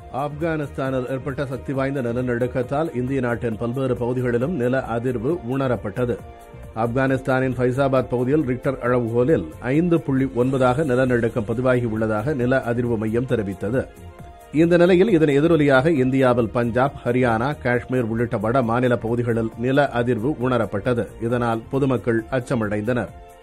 ஆப்கானிஸ்தானில் ஏற்பட்ட சக்தி வாய்ந்த நிலநடுக்கத்தால் இந்திய நாட்டின் பல்வேறு பகுதிகளிலும் நில அதிர்வு உணரப்பட்டது. ஆப்கானிஸ்தானின் ஃபைசாபாத் பகுதியில் ரிக்டர் அளவுகோலில் 5.9 நிலநடுக்கம் பதிவாகியுள்ளதாக நில அதிர்வு மையம் தெரிவித்தது. இந்த நிலையில் இதன் எதிரொலியாக இந்தியாவில் பஞ்சாப், ஹரியானா, காஷ்மீர் உள்ளிட்ட வட மாநில பகுதிகளில் நில அதிர்வு உணரப்பட்டது. இதனால் பொதுமக்கள் அச்சமடைந்தனர்.